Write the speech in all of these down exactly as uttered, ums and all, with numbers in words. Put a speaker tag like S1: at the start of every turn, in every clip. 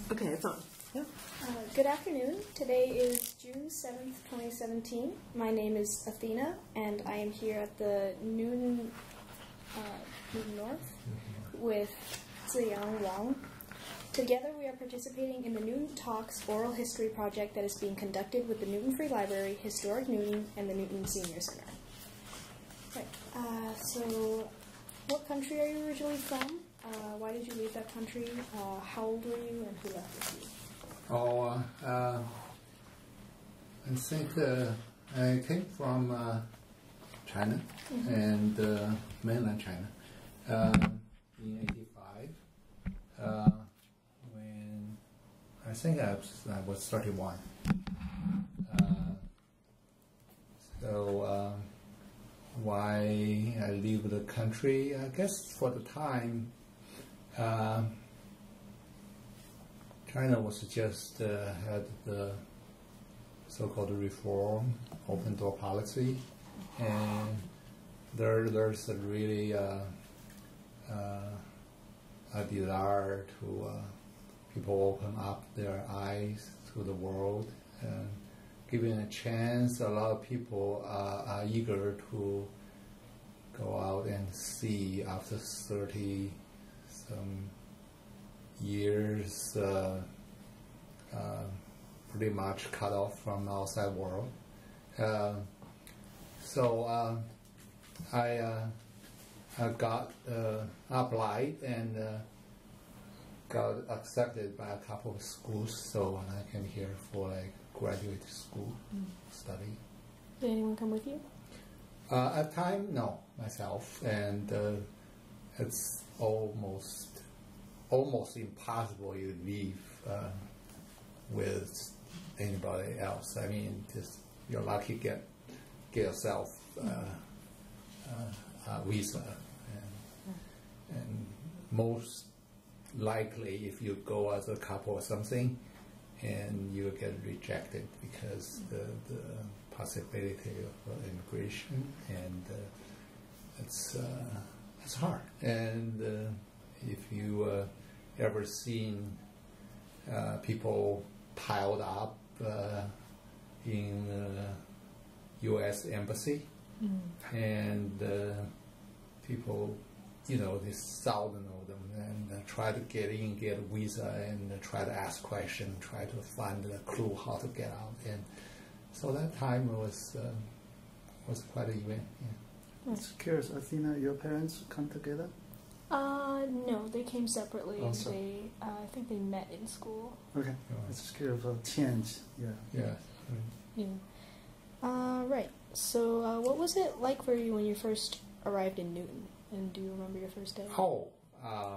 S1: Okay, it's on. Yep.
S2: Uh, good afternoon. Today is June seventh, twenty seventeen. My name is Athena, and I am here at the Newton, uh, Newton North with Ziyang Wang. Together we are participating in the Newton Talks Oral History Project that is being conducted with the Newton Free Library, Historic Newton, and the Newton Senior Center. Right. Uh, so, what country are you originally from? Uh, why did you leave that country? Uh, how old were you, and who left with you?
S3: Oh, uh, I think uh, I came from uh, China mm-hmm. and uh, mainland China uh, in eighty-five. Uh, when I think I was, I was thirty-one. Uh, so um, why I leave the country? I guess for the time. Uh, China was just uh, had the so-called reform, open door policy, and there there's a really uh, uh, a desire to uh, people open up their eyes to the world and giving a chance. A lot of people uh, are eager to go out and see after thirty some years uh, uh, pretty much cut off from the outside world. Uh, so uh, I, uh, I got uh, applied and uh, got accepted by a couple of schools, so I came here for like graduate school mm. study.
S2: Did anyone come with you?
S3: Uh, at the time, no, myself, and uh, it's almost almost impossible you leave uh, with anybody else. I mean, just you're lucky to get get yourself uh, uh, a visa, and, and most likely if you go as a couple or something, and you get rejected because the, the possibility of uh, immigration, and uh, it's uh, it's hard. And uh, if you uh, ever seen uh, people piled up uh, in uh, U S embassy, mm. and uh, people, you know, there's thousands of them, and uh, try to get in, get a visa, and uh, try to ask questions, try to find a clue how to get out. And so that time was uh, was quite an event. Yeah.
S4: I'm just curious, Athena, your parents come together?
S2: Uh, no, they came separately.
S4: Oh, so.
S2: They, uh, I think they met in school.
S4: Okay, it's just curious of change, yeah.
S3: Yeah.
S2: Yeah. Uh, right. So, uh, what was it like for you when you first arrived in Newton? And do you remember your first day?
S3: Oh, uh,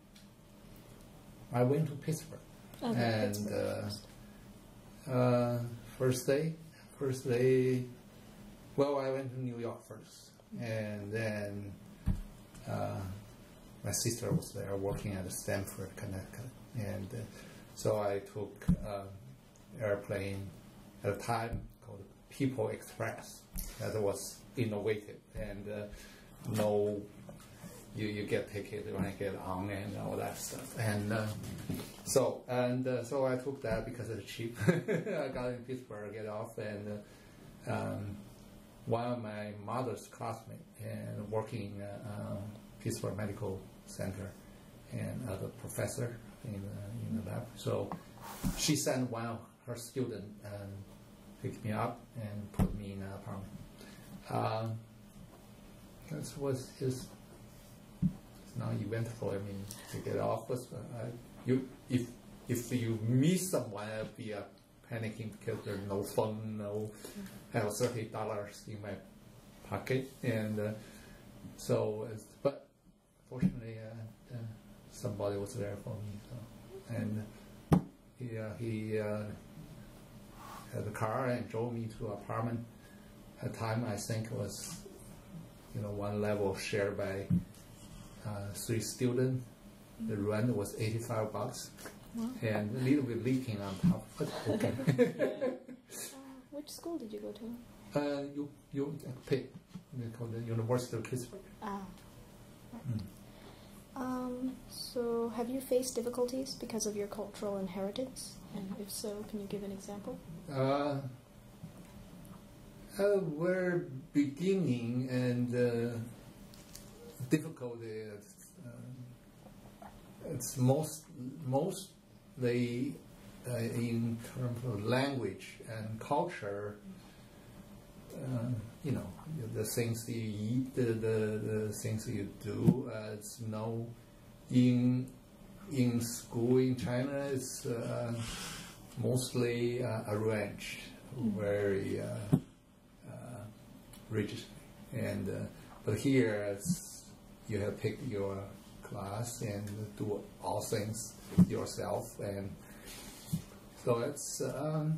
S3: I went to Pittsburgh,
S2: okay,
S3: and
S2: Pittsburgh
S3: uh, uh, first day, first day. Well, I went to New York first, and then. Uh, My sister was there working at Stamford, Connecticut, and uh, so I took uh, airplane at a time called People Express. That was innovative, and uh, no, you you get ticket when I get on and all that stuff. And uh, so and uh, so I took that because it's cheap. I got in Pittsburgh, get off, and uh, um, one of my mother's classmates and working in uh, Pittsburgh Medical Center, and as a professor in, uh, in the lab. So she sent one of her students and picked me up and put me in an apartment. Um, that was his. It's not eventful. I mean, to get off was uh, you. If if you meet someone, I'd be uh, panicking because there's no phone, no. I have thirty dollars in my pocket, and uh, so it's, but. Fortunately, uh, uh, somebody was there for me, so. And he uh, he uh, had a car and drove me to an apartment. At the time, I think it was, you know, one level shared by uh, three students. The rent was eighty-five bucks, wow. And a little bit leaking on top. But okay.
S2: uh, which school did you go to?
S3: Uh, you you pick. They call the University of Pittsburgh.
S2: Ah.
S3: Mm.
S2: Um, so, have you faced difficulties because of your cultural inheritance? And if so, can you give an example?
S3: Uh, uh, we're beginning and uh, difficulty. Uh, it's most mostly uh, in terms of language and culture. Uh, you know, the things you eat, the, the, the things you do. Uh, it's no in in school in China. It's uh, mostly uh, arranged, very uh, uh, rigid, and uh, but here it's, you have to pick your class and do all things yourself, and so it's. Um,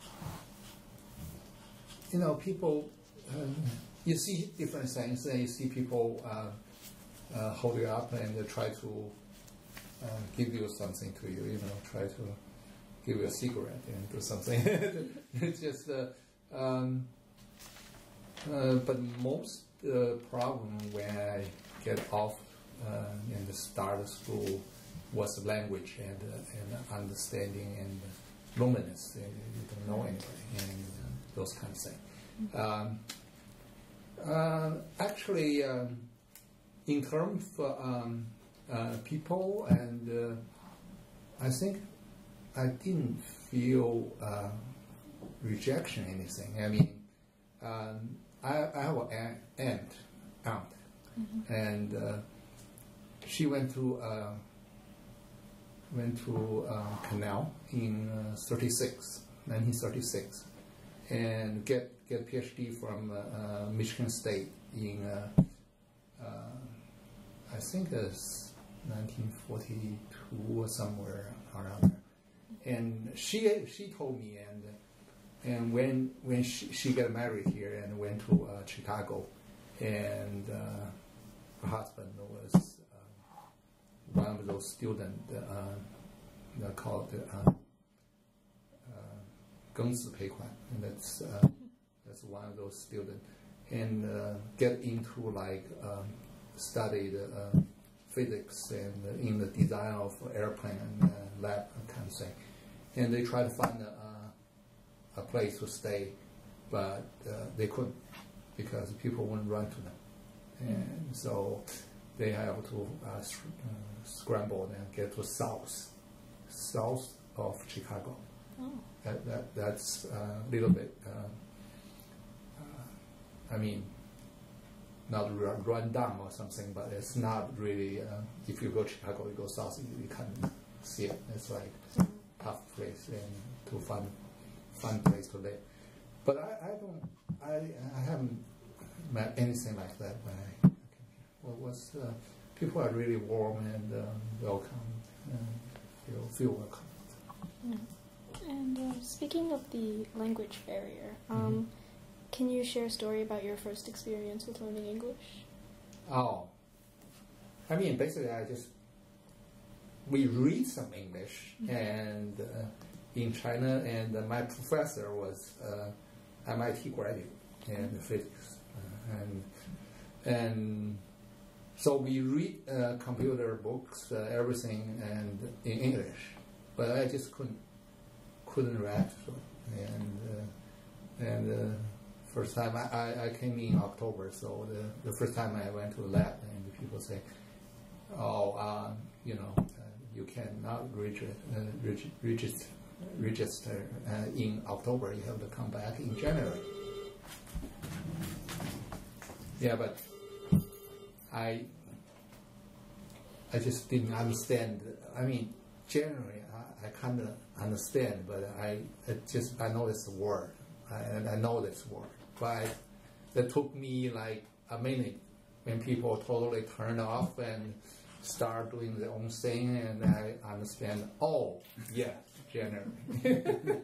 S3: You know, people, um, you see different things, and you see people uh, uh, hold you up and uh, try to uh, give you something to you, you know, try to give you a cigarette and do something. It's just, uh, um, uh, but most uh, problem when I get off uh, and start school was language and, uh, and understanding and loneliness. You don't know anybody. And, those kind of things. Um, uh, actually, um, in terms of um, uh, people, and uh, I think I didn't feel uh, rejection or anything. I mean, um, I, I have an aunt, aunt, mm-hmm. and uh, she went to uh, went to uh, Canal in uh, thirty-six, nineteen thirty-six. And get get a PhD from uh, uh, Michigan State in uh, uh, I think it's nineteen forty-two or somewhere around there. And she she told me, and and when when she, she got married here and went to uh, Chicago, and uh, her husband was uh, one of those students uh, called. Uh, and that's uh, that's one of those students, and uh, get into like um, study the uh, physics and uh, in the design of airplane and uh, lab kind of thing, and they try to find a, a place to stay, but uh, they couldn't because people wouldn't run to them, and so they have to uh, sc- uh, scramble and get to south, south of Chicago. Oh. That, that that's a little bit. Uh, uh, I mean, not run, run down or something, but it's not really. Uh, if you go to Chicago, you go south, you, you can't see it. It's like mm-hmm. tough place and to find fun place to live. But I, I don't. I I haven't met anything like that when I came here. Well, was uh, people are really warm and um, welcome, and feel feel welcome.
S2: Mm. And uh, speaking of the language barrier, um, mm-hmm. can you share a story about your first experience with learning English?
S3: Oh, I mean, basically, I just we read some English, mm-hmm. and uh, in China, and uh, my professor was uh, M I T graduate in physics, uh, and and so we read uh, computer books, uh, everything, and in English, but I just couldn't. couldn't read, so, and uh, and uh, first time I, I, I came in October, so the, the first time I went to the lab, and the people say, oh, um, you know, uh, you cannot register, uh, reg- register, register uh, in October, you have to come back in January. Yeah, but I I just didn't understand. I mean, January, I, I kind of understand, but I it just I know it's a word, I, and I know this word. But it took me like a minute when people totally turn off and start doing their own thing, and I understand. Oh, yeah, January.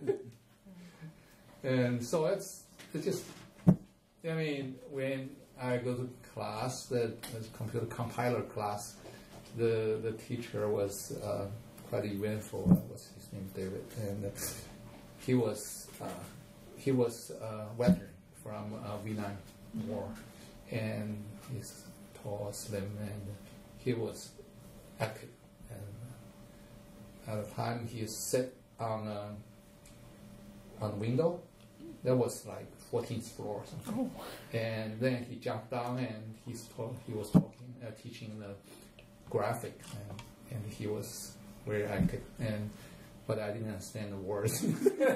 S3: And so it's it's just. I mean, when I go to class, the, the computer compiler class, the the teacher was uh, quite eventful. Uh, what's his name, David, and uh, he was uh, he was a veteran from uh, Vietnam War, and he's tall, slim, and he was active. And uh, at the time he sit on a, on the window. That was like fourteenth floor or something. Oh. And then he jumped down and he's talk, he was talking, uh, teaching the graphic, and, and he was very active. And but I didn't understand the words.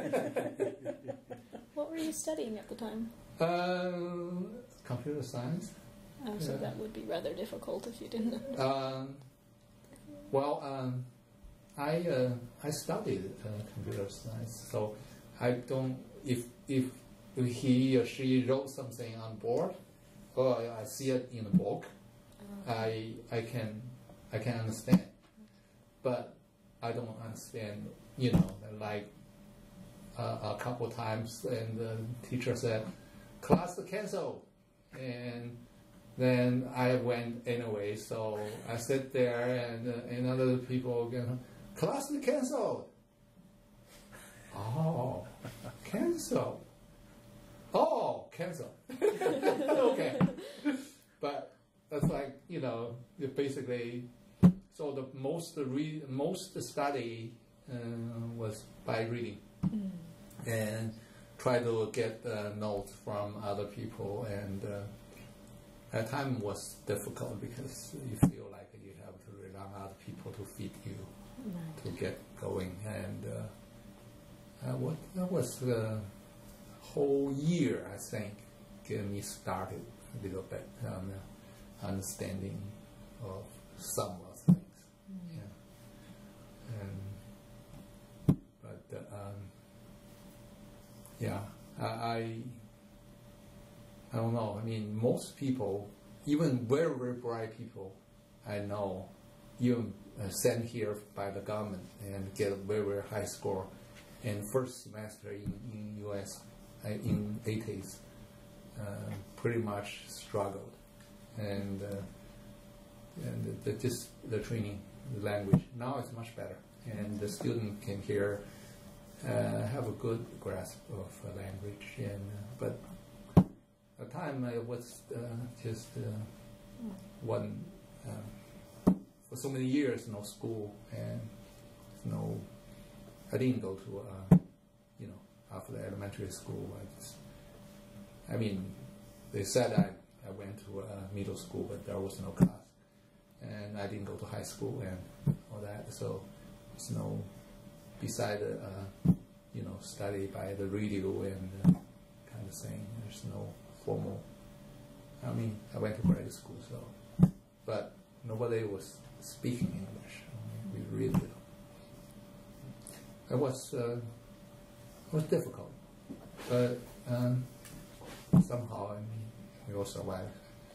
S2: What were you studying at the time?
S3: Uh, computer science.
S2: Oh, so
S3: yeah.
S2: that would be rather difficult if you didn't understand.
S3: Um, well, um, I uh, I studied uh, computer science, so I don't. If if he or she wrote something on board, or I see it in a book, oh. I I can I can understand, but I don't understand. You know, like uh, a couple times, and the teacher said, "Class cancel," and then I went anyway. So I sit there, and uh, and other people, you know, class canceled. Oh, cancel. Oh, cancel. Okay. But that's like, you know, you basically, so the most re most study uh, was by reading. Mm. And try to get uh, notes from other people. And uh, at time was difficult because you feel like you have to rely on other people to feed you, right. to get going. And uh, Uh, what that was the whole year, I think, getting me started a little bit on the understanding of some of things. Mm. Yeah. And, but uh, um, yeah, I, I I don't know. I mean, most people, even very very bright people, I know, even uh, sent here by the government and get a very very high score. And first semester in, in U S uh, in eighties, uh, pretty much struggled, and uh, and the, the, just the training, the language. Now it's much better, and the student can here uh, have a good grasp of uh, language. And uh, but at the time it was uh, just uh, one uh, for so many years, no school and no. I didn't go to, uh, you know, after the elementary school. I just, I mean, they said I, I went to uh, middle school, but there was no class. And I didn't go to high school and all that. So it's no, beside, uh, you know, study by the radio and uh, kind of thing. There's no formal. I mean, I went to grade school, so, but nobody was speaking English. I mean, we read it. It was uh, it was difficult, but um, somehow I mean we all survived.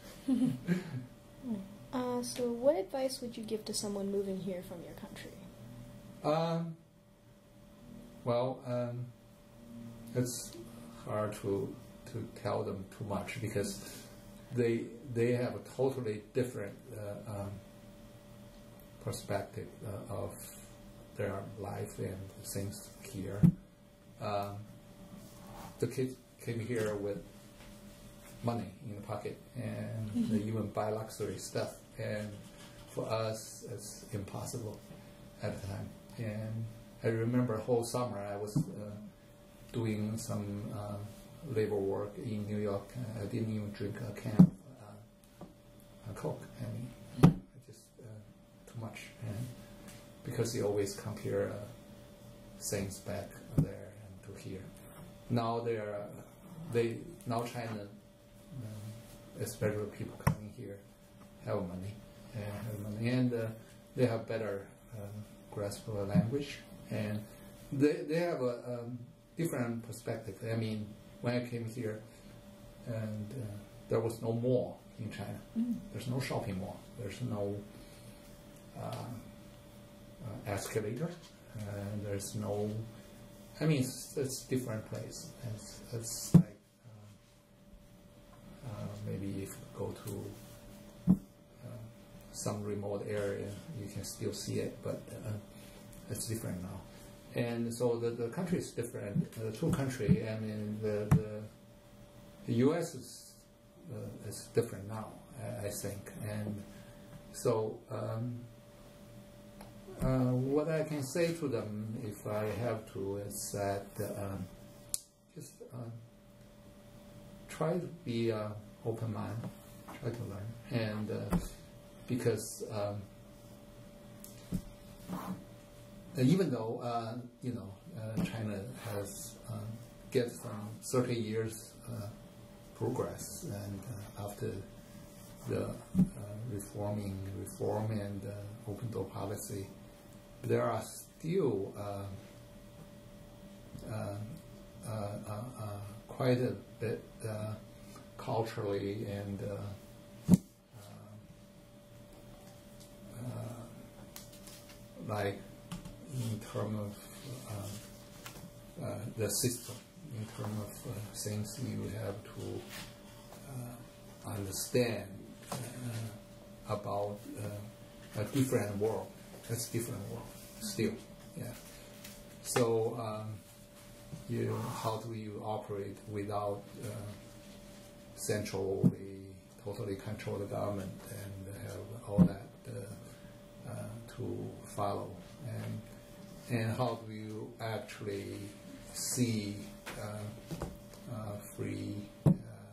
S2: uh, so, what advice would you give to someone moving here from your country?
S3: Um, well, um, it's hard to to tell them too much because they they have a totally different uh, um, perspective uh, of their life and things here. Um, the kids came here with money in the pocket, and mm-hmm. they even buy luxury stuff. And for us, it's impossible at the time. And I remember a whole summer I was uh, doing some uh, labor work in New York. I didn't even drink a can of uh, Coke. I mean, I just uh, too much. And because you always compare uh, things back there and to here. Now they are, uh, they now China, uh, especially people coming here, have money and have money, and uh, they have better uh, grasp of the language, and they they have a um, different perspective. I mean, when I came here, and uh, there was no mall in China. Mm. There's no shopping mall. There's no. Uh, Uh, escalator, and uh, there's no. I mean, it's, it's different place. It's, it's like uh, uh, maybe if you go to uh, some remote area, you can still see it, but uh, it's different now. And so the, the country is different. The two country, I mean, the the, the U S is uh, is different now, I, I think, and so. Um, uh, what I can say to them, if I have to, is that um, just uh, try to be uh, open mind, try to learn, and uh, because um, even though uh, you know uh, China has uh, get some thirty years uh, progress, and uh, after the uh, reforming reform and uh, open door policy, there are still uh, uh, uh, uh, uh, quite a bit uh, culturally and uh, uh, like in terms of uh, uh, the system, in terms of uh, things you have to uh, understand uh, about uh, a different world. It's different world still, yeah. So um, you, how do you operate without uh, centrally, totally control the government and have all that uh, uh, to follow, and and how do you actually see uh, uh, free uh,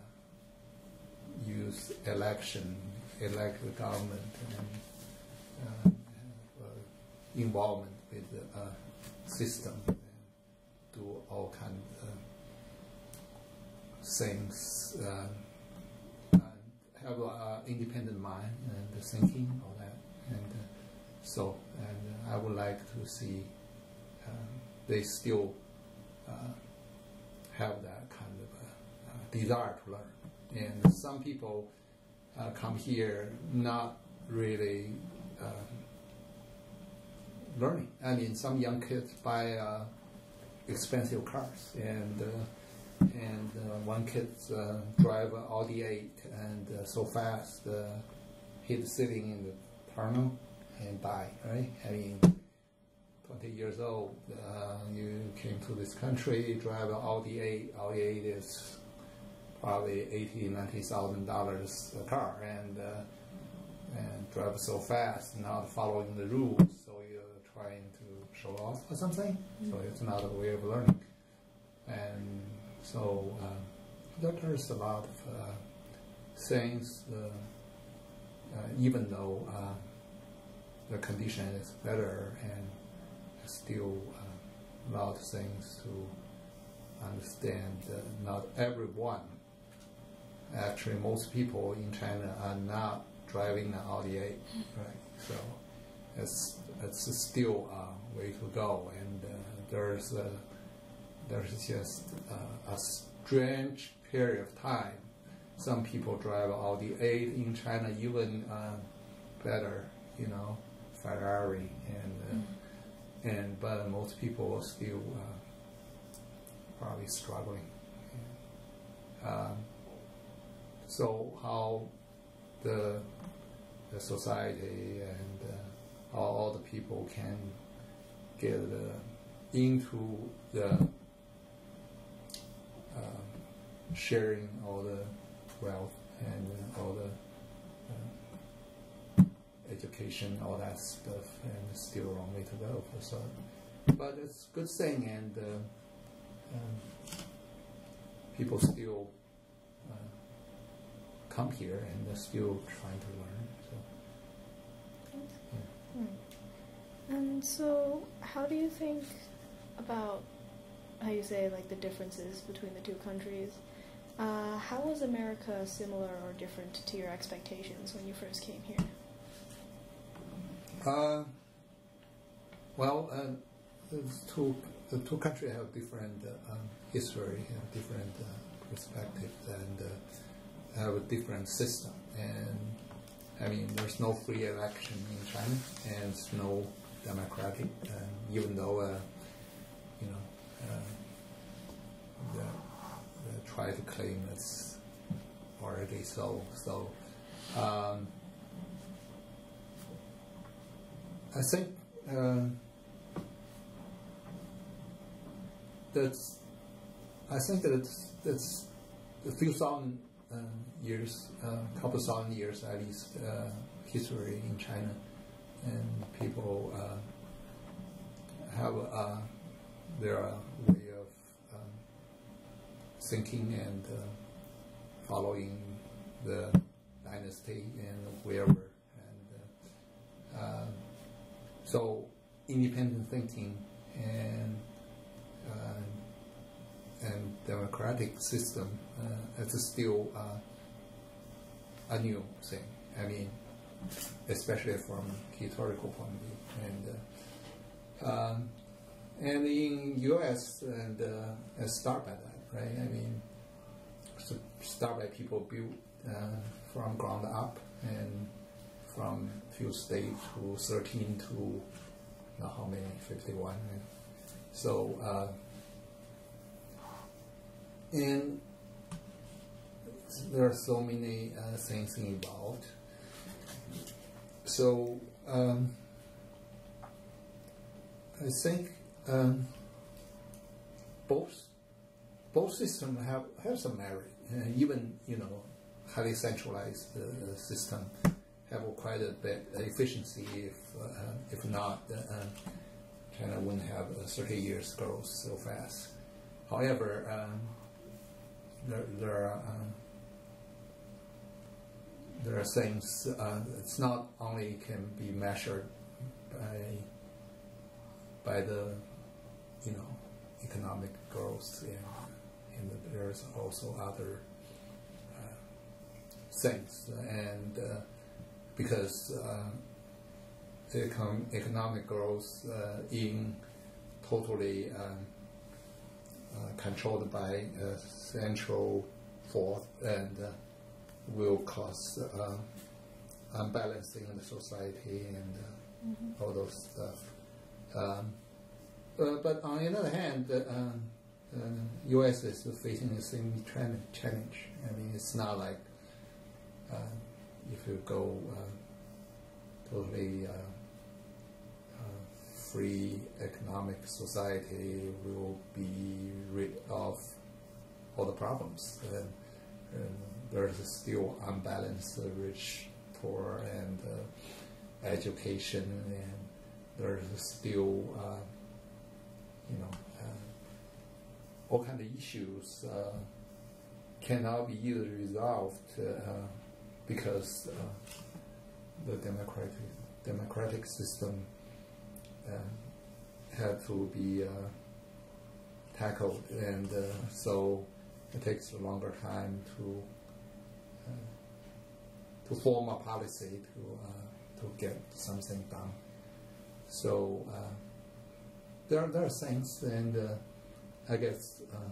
S3: use election, elect the government, and uh, uh, involvement with the uh, system, and do all kind of uh, things, uh, and have an uh, independent mind and thinking, all that, and uh, so, and uh, I would like to see um, they still uh, have that kind of uh, uh, desire to learn. And some people uh, come here not really um, learning. I mean, some young kids buy uh, expensive cars, and uh, and uh, one kid uh, drive an Audi eight and uh, so fast uh, hit sitting in the tunnel and die. Right? I mean, twenty years old, uh, you came to this country, drive an Audi eight. Audi eight is probably eighty, ninety thousand dollars a car, and uh, and drive so fast, not following the rules. So you're trying to show off or something. Mm-hmm. So it's not a way of learning. And so uh, there's a lot of uh, things, uh, uh, even though uh, the condition is better, and still uh, a lot of things to understand. Uh, not everyone. Actually, most people in China are not driving an Audi eight, right? So it's it's still a way to go, and uh, there's a, there's just uh, a strange period of time. Some people drive Audi eight in China, even uh, better, you know, Ferrari, and uh, mm-hmm. and but most people are still uh, probably struggling. Um, So how the, the society and uh, how all the people can get uh, into the uh, sharing all the wealth and uh, all the uh, education, all that stuff, and still a long way to go. So, but it's a good thing, and uh, um, people still come here and they're still trying to learn. So, yeah.
S2: Hmm. And so, how do you think about how you say like the differences between the two countries? Uh, how was America similar or different to your expectations when you first came here?
S3: Uh, well, uh, the two the two countries have different uh, um, history, have different uh, perspectives, and. Uh, have a different system, and I mean there's no free election in China, and it's no democratic, and even though uh, you know uh, the, the try to claim it's already so so um, I think uh, that's I think that it's, it's a few thousand Uh, years, a uh, couple thousand years at least, uh, history in China, and people uh, their way of um, thinking and uh, following the dynasty and wherever. And uh, uh, so independent thinking and uh, and democratic system uh, is still uh, a new thing. I mean, especially from historical point of view. And uh, um, and in U S and uh, start by that, right? I mean, so start by people build uh, from ground up and from few states to thirteen to not how many, fifty-one. Right? So uh, and there are so many uh, things involved. So um, I think um, both both systems have, have some merit. Uh, even you know highly centralized uh, system have quite a bit efficiency. If uh, if not, uh, China wouldn't have uh, thirty years growth so fast. However, um, there there are. Um, There are things, uh, it's not only can be measured by by the, you know, economic growth, and, and there's also other uh, things. And uh, because uh, the econ economic growth uh, in totally um, uh, controlled by a central force and uh, will cause uh, unbalancing in the society and uh, mm-hmm. all those stuff. Um, uh, but on the other hand, uh, uh, U S is facing the same challenge. I mean, it's not like uh, if you go uh, totally uh, uh, free economic society, we will be rid of all the problems. And, and there's still unbalanced uh, rich, poor, and uh, education, and there's still, uh, you know, uh, all kind of issues uh, cannot be easily resolved uh, because uh, the democratic democratic system uh, had to be uh, tackled, and uh, so it takes a longer time to uh, to form a policy to uh, to get something done. So uh, there there are things, and uh, I guess uh,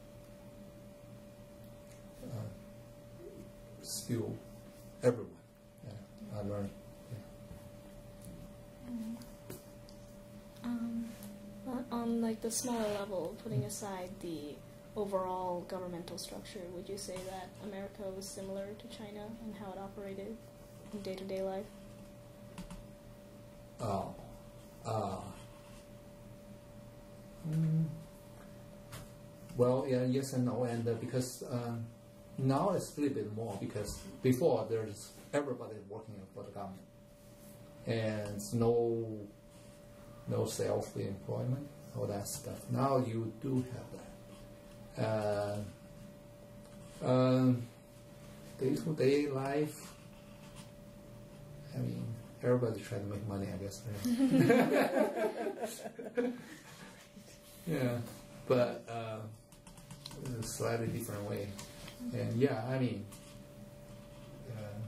S3: uh, still everyone. Yeah, I learned.
S2: Um, on like the smaller level, putting aside the overall governmental structure, would you say that America was similar to China in how it operated in day-to-day life?
S3: Oh, uh, mm, well, yeah, yes and no, and uh, because um, now it's a little bit more, because before there's everybody working for the government, and no no self-employment, all that stuff. Now you do have that. Uh, um, day-to-day life, I mean, everybody's trying to make money, I guess. Right? Yeah, but uh, in a slightly different way. And yeah, I mean, uh,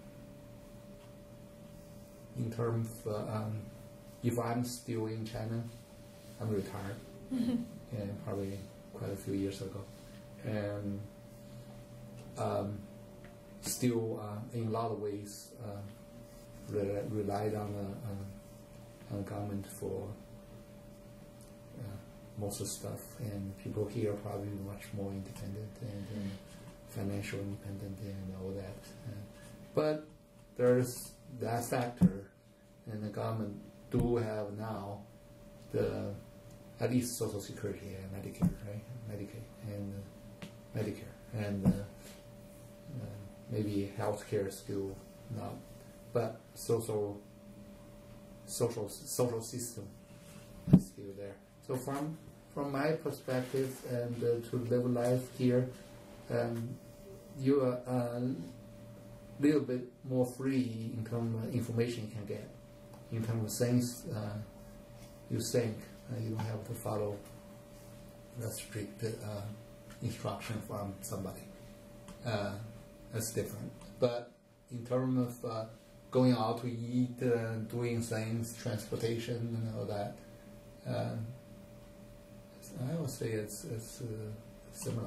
S3: in terms of, uh, um, if I'm still in China, I'm retired, and probably quite a few years ago, and um, still uh, in a lot of ways uh, re relied on the on government for uh, most of the stuff, and people here are probably much more independent and, and financial independent and all that. Uh, but there's that factor, and the government do have now the at least Social Security and Medicare, right? Medicaid and uh, Medicare, and uh, uh, maybe healthcare still not, but social social social system is still there. So from from my perspective, and uh, to live life here, um, you are a little bit more free in terms of information you can get, in terms of things uh, you think. Uh, you don't have to follow the strict uh, instruction from somebody. Uh, that's different. But in terms of uh, going out to eat, uh, doing things, transportation, and all that, uh, I would say it's, it's uh, similar.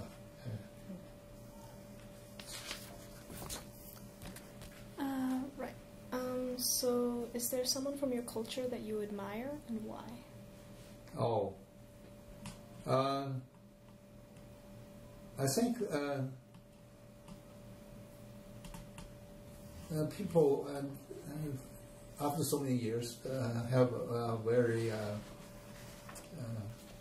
S2: Uh, right. Um, so, is there someone from your culture that you admire, and why?
S3: Oh. Uh, I think uh, uh, people, uh, uh, after so many years, uh, have a very uh, uh,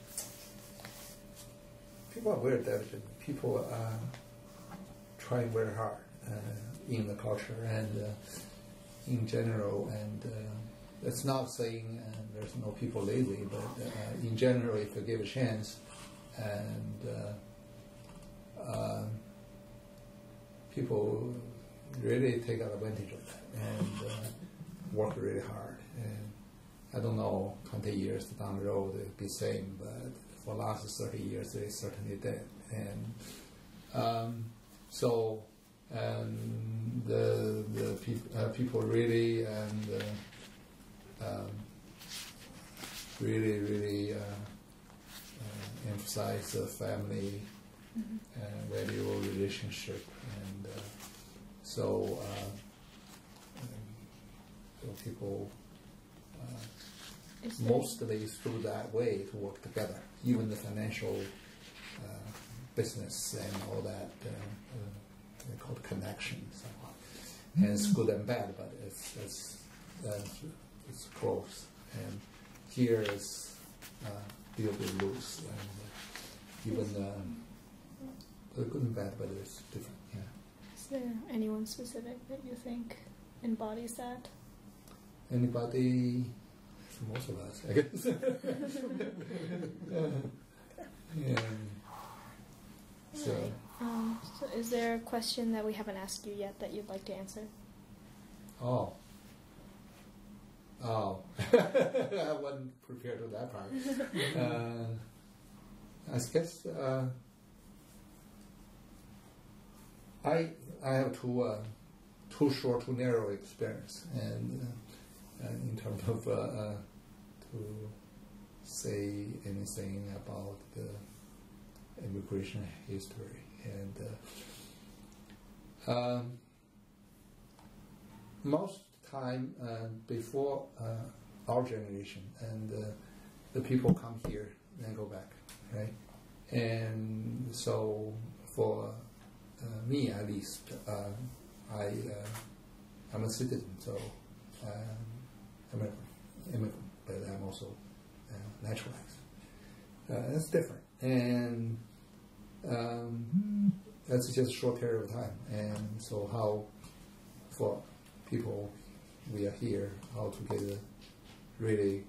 S3: people are very diligent. People are trying very hard uh, in the culture and uh, in general. And uh, it's not saying uh, there's no people lazy, but uh, in general, if you give a chance, and uh, uh, people really take advantage of that and uh, work really hard. And I don't know, twenty years down the road it'll be the same, but for the last thirty years they certainly did. And um, so um, the the peop- uh, people really and uh, um, really really uh, uh, emphasize the family
S2: Mm-hmm.
S3: uh, valuable relationship, and uh, so uh, um, so people uh,
S2: Is there-
S3: mostly through that way to work together, even the financial uh, business and all that, uh, uh, they call it connections. And it's good and bad, but it's it's uh, it's close. And here is uh, a little bit loose, and uh, even um, uh, good and bad, but it's different. Yeah.
S2: Is there anyone specific that you think embodies that?
S3: Anybody? Most of us, I guess. uh, yeah. So.
S2: Right. Um, so is there a question that we haven't asked you yet that you'd like to answer?
S3: Oh. Oh. I wasn't prepared for that part. uh, I guess uh, I I have too uh, too short, too narrow experience, and uh, uh, in terms of uh, uh, to say anything about the immigration history. And uh, um, most time uh, before uh, our generation, and uh, the people come here and go back, right? And so for uh, me at least, uh, I uh, I'm a citizen, so um, I'm an immigrant, but I'm also uh, naturalized. Uh, it's different, and um, that's just a short period of time. And so how, for people, we are here, how to get a really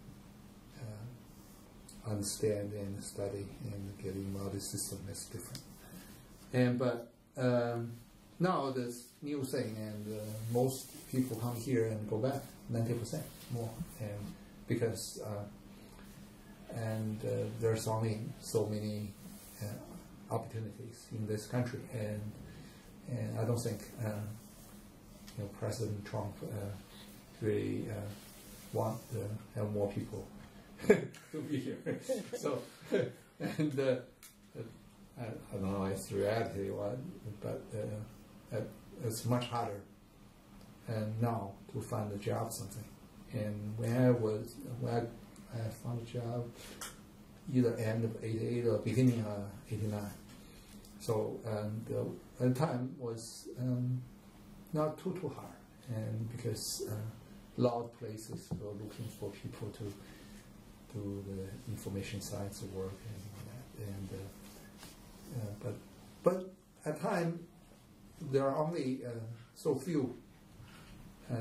S3: uh, understand and study and get involved in the system is different. And but um, now this new thing, and uh, most people come here and go back ninety percent more, and because uh, and uh, there's only so many uh, opportunities in this country, and and I don't think uh, you know President Trump uh, really uh, want to have more people to be here. So and uh, I, I don't know if it's reality or what, but uh, it's much harder and now to find a job something. And when I was when I, I found a job, either end of eighty-eight or beginning of eighty-nine. So and uh, the time was um, not too too hard, and because uh, a lot of places were looking for people to do the information science work and all that. And uh, uh, but but at time there are only uh, so few uh,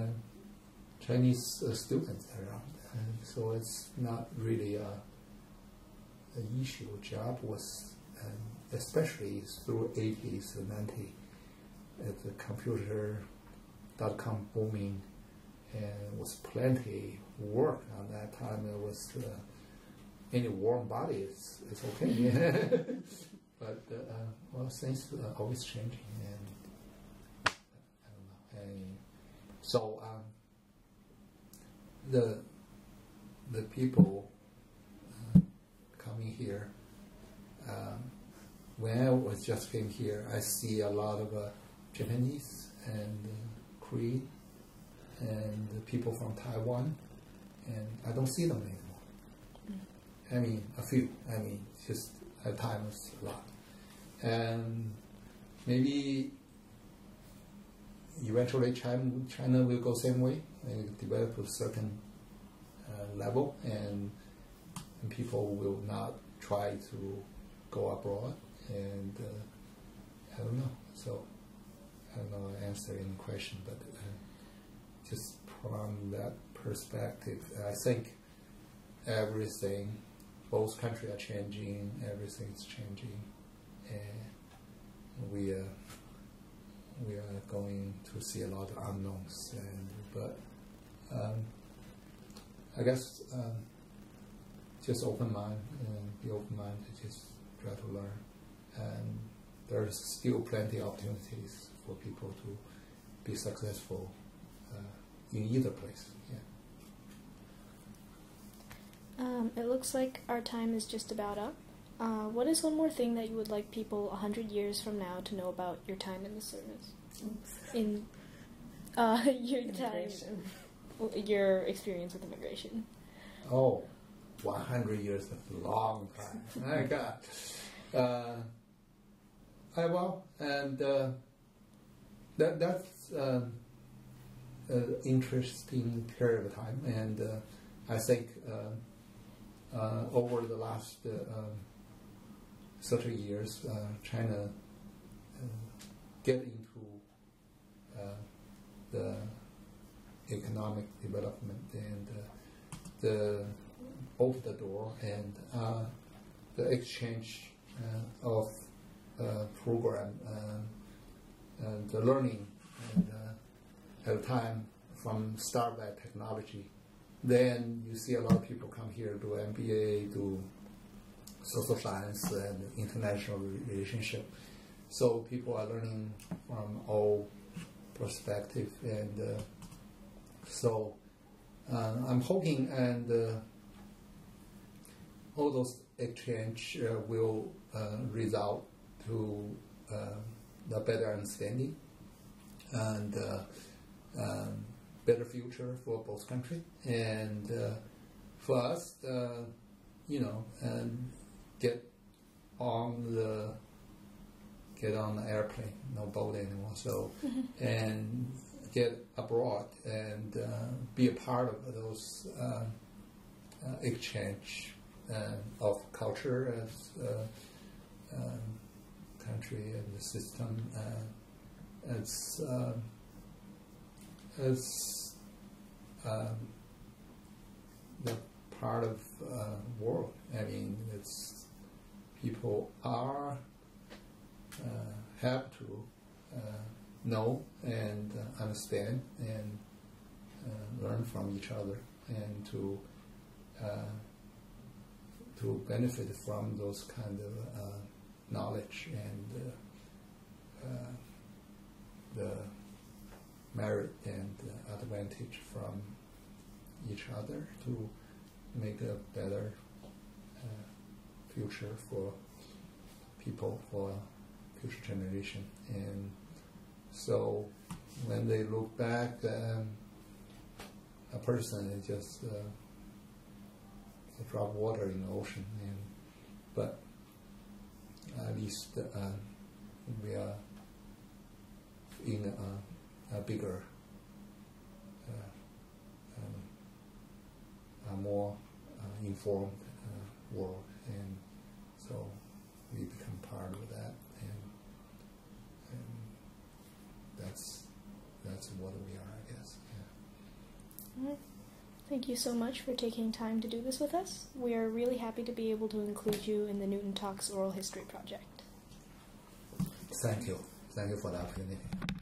S3: Chinese uh, students around, and so it's not really a the issue job was, um, especially through eighties and nineties, uh, the computer dot com booming, and was plenty work on that time. It was uh, any warm body is is okay, but uh, well, things are always changing, and I don't know. And so um, the the people uh, coming here. Um, when I was just came here, I see a lot of uh, Japanese and uh, Korean and the people from Taiwan, and I don't see them anymore. Mm. I mean, a few. I mean, just at times a lot, and maybe eventually China, China will go same way and develop a certain uh, level, and, and people will not try to go abroad, and uh, I don't know. So I don't know I answer any question, but uh, just from that perspective, I think everything, both countries are changing, everything is changing, and we are we are going to see a lot of unknowns. And but um, I guess um, just open mind and be open minded. Just try to learn, and there's still plenty of opportunities for people to be successful uh, in either place. Yeah.
S2: Um, it looks like our time is just about up. Uh, what is one more thing that you would like people a hundred years from now to know about your time in the service? In uh, your time, your experience with immigration.
S3: Oh, one hundred years is a long time. My God. Uh, I well, and uh, that that's uh, an interesting period of time, and uh, I think uh, uh, over the last uh, um, thirty years, uh, China uh, get into uh, the economic development and uh, the open the door, and uh, the exchange uh, of uh, program uh, and the learning, and uh, at a time from start by technology. Then you see a lot of people come here, do M B A, do social science and international relationship. So people are learning from all perspective, and uh, so uh, I'm hoping and uh, all those exchange uh, will uh, result to uh, the better understanding and uh, um, better future for both countries, and uh, for us, uh, you know, and get on the get on the airplane, no boat anymore. So mm-hmm. and get abroad and uh, be a part of those uh, uh, exchange uh, of culture as uh, um, country and the system. Uh, it's uh, it's um, the part of uh, world. I mean, it's people are uh, have to uh, know and uh, understand and uh, learn from each other, and to uh, to benefit from those kind of uh, knowledge and uh, uh, the merit and uh, advantage from each other to make a better uh, future for people, for future generation. And so when they look back, um, a person is just uh, a drop of water in the ocean, and but at least uh, we are in a, a bigger, uh, um, a more uh, informed uh, world, and so we become part of that, and, and that's that's what we are, I guess. Yeah.
S2: All right. Thank you so much for taking time to do this with us. We are really happy to be able to include you in the Newton Talks Oral History Project.
S3: Thank you. Thank you for the opportunity.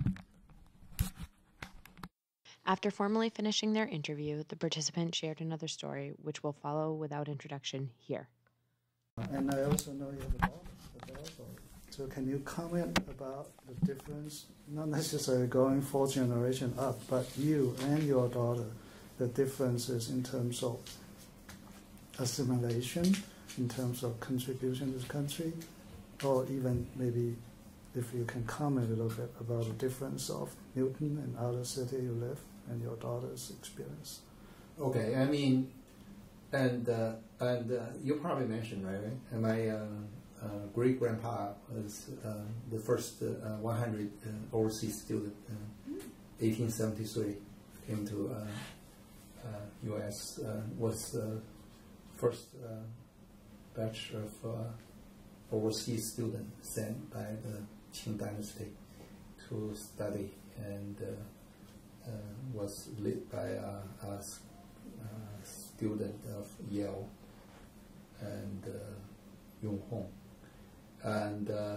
S1: After formally finishing their interview, the participant shared another story, which will follow without introduction here.
S4: And I also know you have a daughter. A daughter. So can you comment about the difference, not necessarily going four generations up, but you and your daughter, the differences in terms of assimilation, in terms of contribution to the country, or even maybe if you can comment a little bit about the difference of Newton and other city you live and your daughter's experience.
S3: Okay, I mean, and uh, and uh, you probably mentioned, right? And my uh, uh, great grandpa was uh, the first uh, one hundred uh, overseas student. Uh, eighteen seventy-three came to uh, uh, U S Uh, was uh, first uh, batch of uh, overseas student sent by the Qing Dynasty to study, and uh, uh, was led by a, a, a student of Yale and uh, Yung Hong. And uh,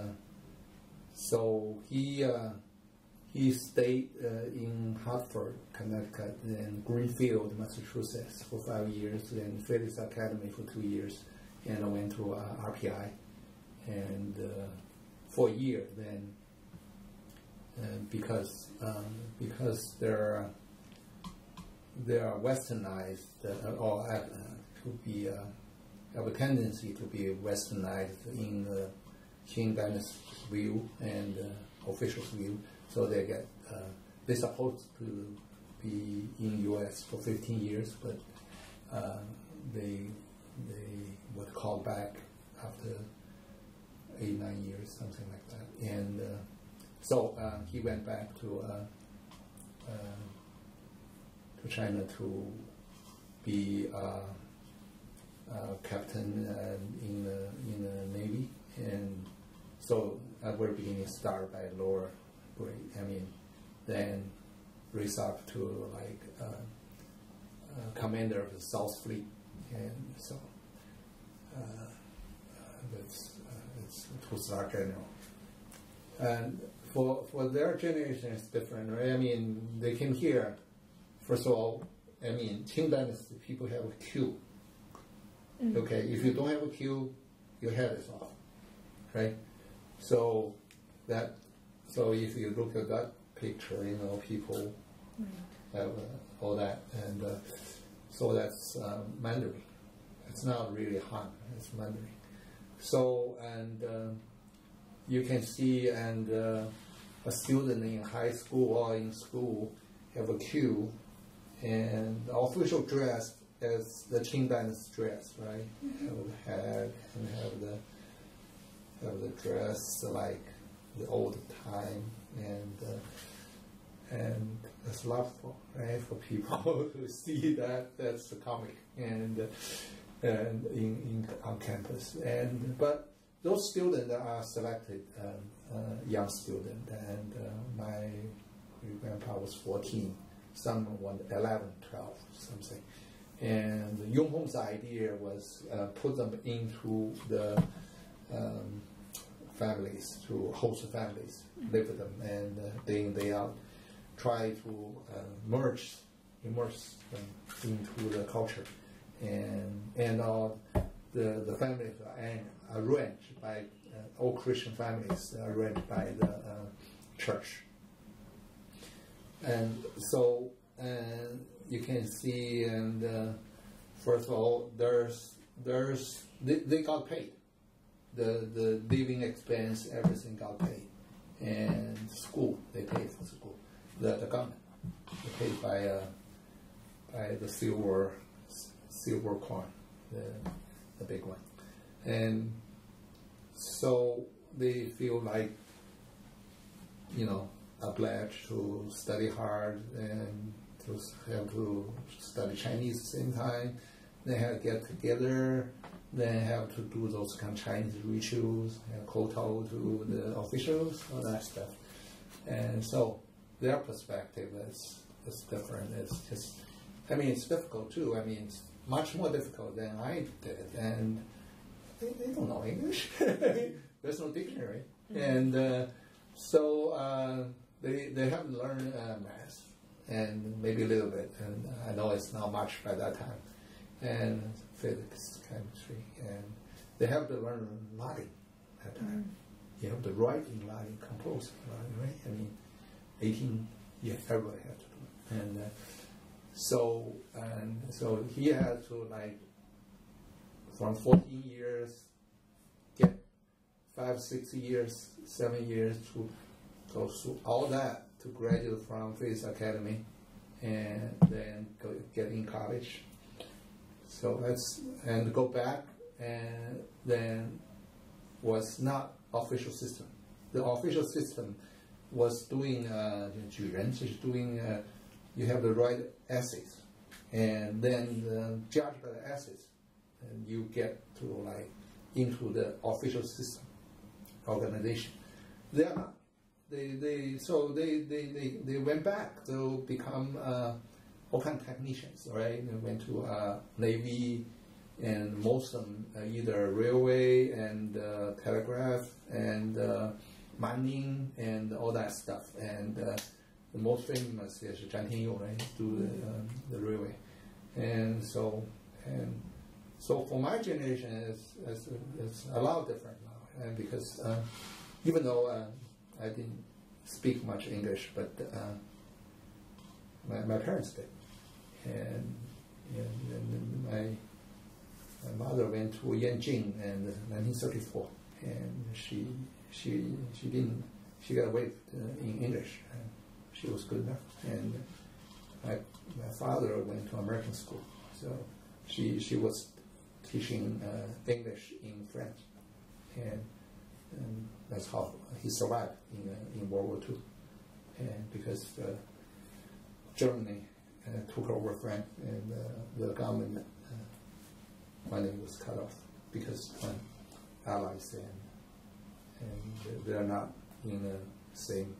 S3: so he uh, he stayed uh, in Hartford, Connecticut, and Greenfield, Massachusetts for five years, and Phillips Academy for two years, and I went to uh, R P I, and uh, for a year then, and because um, because they're they are westernized uh, or uh, to be uh, have a tendency to be westernized in the Qing Dynasty view and uh, official view, so they get uh, they're supposed to be in U S for fifteen years, but uh, they they were called back after eight, nine years, something like that. And uh, so uh, he went back to uh, uh, to China to be uh, uh, captain uh, in the in the Navy, and so at the very beginning started by lower grade. I mean, then raised up to like uh, uh, commander of the South Fleet, and so uh, uh, that's. It's two-star general. And for for their generation, it's different, right? I mean, they came here. First of all, I mean, Qing Dynasty people have a queue. Mm-hmm. Okay, if you don't have a queue, your head is off, right? So that so if you look at that picture, you know, people mm-hmm. have uh, all that, and uh, so that's uh, Mandarin. It's not really Han. It's Mandarin. So, and uh, you can see, and uh, a student in high school or in school have a queue, and the official dress is the Qing Dynasty dress, right? Mm-hmm. Have the hat and have the have the dress like the old time, and uh, and it's laughable, right, for people to see that. That's the comic, and. Uh, and in, in on campus, and but those students are selected um, uh, young student, and uh, my grandpa was fourteen, some were eleven, twelve, something, and Yung Hong's idea was uh, put them into the um, families, to host families, live with them, and uh, day in day out, try to uh, merge, immerse them into the culture. And and uh, the the families are arranged by uh, all Christian families are arranged by the uh, church. And so and you can see, and uh, first of all, there's there's they, they got paid, the the living expense, everything got paid, and school they paid for school, the the government they paid by uh, by the silver. silver coin, the, the big one. And so they feel like, you know, obliged to study hard and to have to study Chinese at the same time. They have to get together, they have to do those kind of Chinese rituals, and kowtow to the officials, all that stuff. And so their perspective is, is different. It's just I mean, it's difficult too. I mean, it's much more difficult than I did, and they, they don't know English. There's no dictionary, mm-hmm. and uh, so uh, they they have to learn uh, math and maybe a little bit. And I know it's not much by that time, and physics, chemistry, and they have to learn Latin at that time. Mm-hmm. You have to write in Latin, compose in Latin, right? I mean, eighteen, yeah, everybody had to do it, and. Uh, So and so he had to like from fourteen years get five, six years, seven years to go through all that to graduate from Physics Academy and then go get in college. So that's and go back and then was not official system. The official system was doing uh, 举人 is doing. Uh, You have to write essays, and then uh, judged by the essays, and you get to like into the official system organization. They are not. They they so they they, they, they went back to become uh, all kind of technicians, right? They went to uh, Navy, and most of them uh, either railway and uh, telegraph and uh, mining and all that stuff and. Uh, The most famous is Zhang Tianyou, right? Do the, um, the railway, and so and so for my generation, it's, it's, it's a lot different now, and because uh, even though uh, I didn't speak much English, but uh, my, my parents did, and, and, and my my mother went to Yanjing in nineteen thirty-four, and she she she didn't she got away uh, in English. And, she was good enough, and my, my father went to American school, so she she was teaching uh, English in French, and, and that's how he survived in uh, in World War Two, and because uh, Germany uh, took over France, and uh, the government uh, funding was cut off because um, allies and and they're not in the same.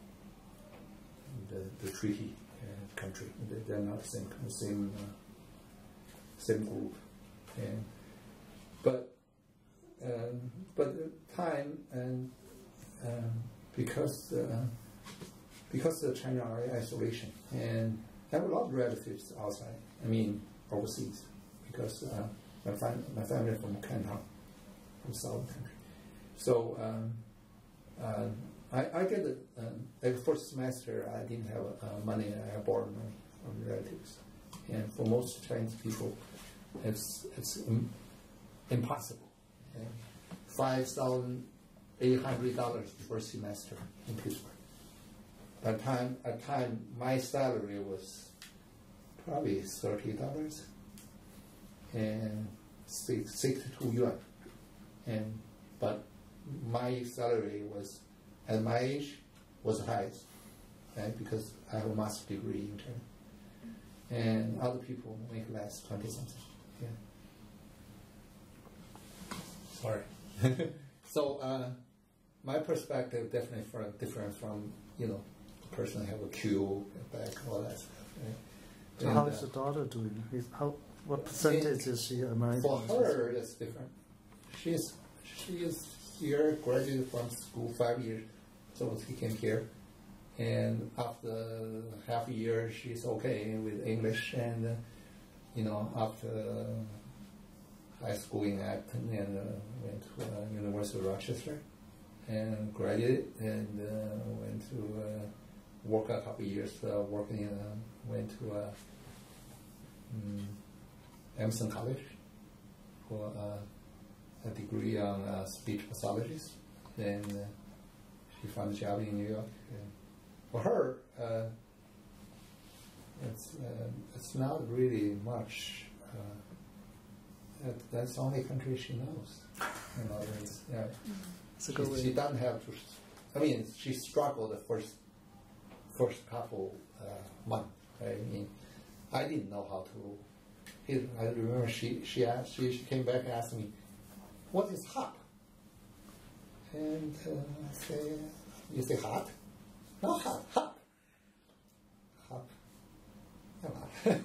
S3: The, the treaty uh, country, they're not the same same uh, same group, and but um, but the time and um, because uh, because of China are in isolation, and I have a lot of relatives outside. I mean overseas, because uh, my fam my family is from Canton, from southern country, so. Um, uh, I, I get it. Um, like first semester, I didn't have uh, money. I borrowed money from relatives, and for most Chinese people, it's it's im impossible. Okay? Five thousand eight hundred dollars first semester in Pittsburgh. At time, at time, my salary was probably thirty dollars and six, sixty-two yuan, and but my salary was. At my age, was the highest, right? Because I have a master's degree in China, and other people make less, twenty something. Yeah. Sorry. So uh, my perspective definitely for, different from you know the person have a queue back all that stuff. Right?
S4: So and, how is uh, the daughter doing? Is, how what percentage is she American?
S3: For her, it's different. She's she is here, graduated from school five years. So he came here, and after half a year, she's okay with English, and uh, you know, after high school in Acton, and uh, went to uh, University of Rochester, and graduated, and uh, went to uh, work a couple of years, uh, working in, uh, went to uh, um, Emerson College for uh, a degree on uh, speech pathologist, then. Uh, She found a job in New York. And for her, uh, it's uh, it's not really much. Uh, that, that's the only country she knows. In other words, yeah. She, she doesn't have to. I mean, she struggled the first first couple uh, months. Right? I mean, I didn't know how to. I remember she she asked. She, she came back and asked me, "What is hop?" And uh, I say, you say hot? No, hot, hop. Hop. come on.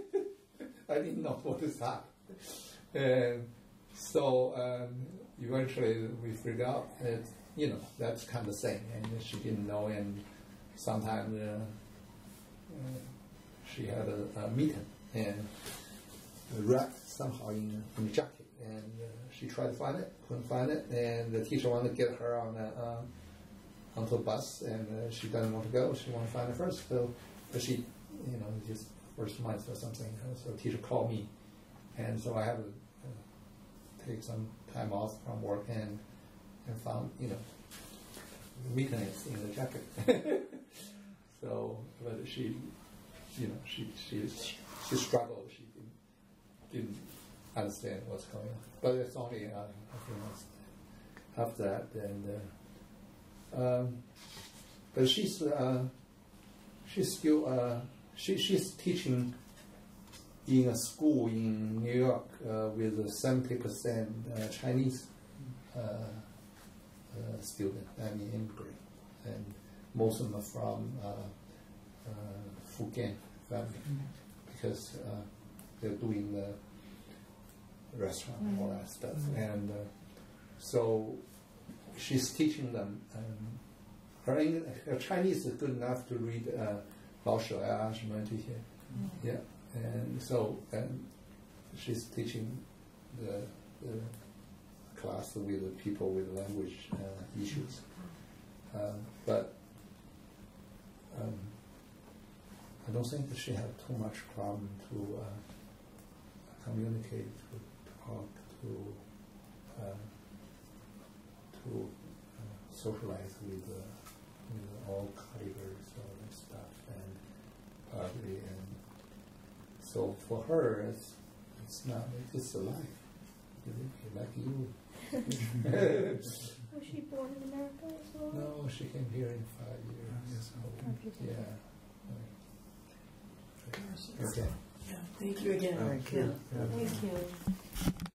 S3: I didn't know what is that. And so um, eventually we figured out that, you know, that's kind of thing, and she didn't know, and sometimes uh, uh, she had a, a meeting and wrapped somehow in, in a jacket, and uh, she tried to find it, couldn't find it, and the teacher wanted to get her on a, uh, onto a bus, and uh, she doesn't want to go, she wanted to find it first, so but she, you know, just first month or something, uh, so the teacher called me, and so I had to uh, take some time off from work and and found, you know, weakness in the jacket. So, but she, you know, she she she struggled. She didn't, didn't understand what's going on. But it's only uh, a few months after that, and uh, um, but she's uh, she's still uh, she she's teaching in a school in New York uh, with seventy percent uh, Chinese uh, uh, student, I mean immigrant, and most of them are from uh, uh, Fujian family, because uh, they're doing the restaurant and all that stuff, and uh, so she's teaching them. Um, her, English, her Chinese is good enough to read uh, 老舍呀什么这些, yeah. And so and she's teaching the, the class with the people with language uh, issues. Uh, but um, I don't think that she had too much problem to uh, communicate, to talk, to uh, to uh, socialize with, uh, with all colleagues, all that stuff, and partly and so for her, it's it's not it's just a life, like you.
S2: Was she born in America as well?
S3: No, she came here in five years. So, yeah. Okay.
S5: Yeah, thank you again.
S4: Thank you.
S5: Yeah, thank you.